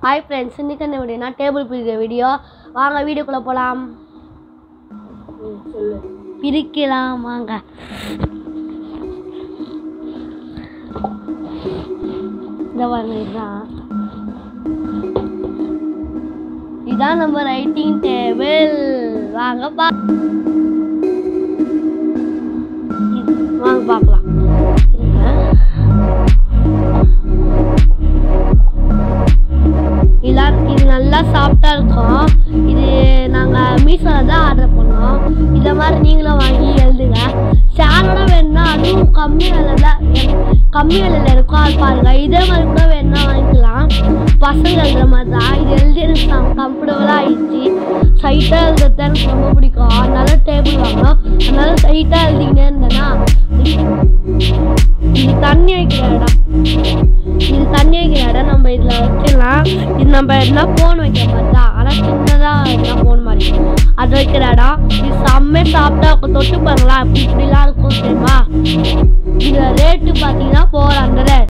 Hi friends, இன்னைக்கு என்ன வீடியோனா table பிரிக்கிற வீடியோ. வாங்க வீடியோக்குள்ள போலாம். பிரிக்கலாம் வாங்க. இந்த வாங்க இதான் நம்ம ரைட்டிங் டேபிள். வாங்க வாங்க பார்க்கலாம். இது நல்லா சாஃப்டா இருக்கும். இது நாங்கள் மீஷோவில் தான் ஆர்டர் பண்ணோம். இதை மாதிரி நீங்களும் வாங்கி எழுதுங்க. சேனோட வேணும்னா அதுவும் கம்மி விலையில் இருக்கும், அது பாருங்க. இதே மாதிரி கூட வேணும்னா வாங்கிக்கலாம். பசங்க எழுதுற மாதிரி தான். இது எழுதி எனக்கு கம்ஃபர்டபுளாக ஆயிடுச்சு. சைட்டாக எழுதுறது எனக்கு ரொம்ப பிடிக்கும். அதனால டேபிள் வாங்கணும். அதனால சைட்டாக எழுதிக்கிட்டே இருந்தேன்னா இது தண்ணி வைக்கிற இடம் நம்ம இதில் வைக்கலாம். இது நம்ம எதுனா ஃபோன் வைக்கிற மாதிரி தான், ஆனால் சின்னதாக எதுனா ஃபோன் மாதிரி அது வைக்கிற இடம். இது செம்ம சாப்பிட்டா தொட்டு பாருங்களா, இப்படிலாம் இருக்கும் தெரியுமா. இதில் ரேட்டு பார்த்தீங்கன்னா 400.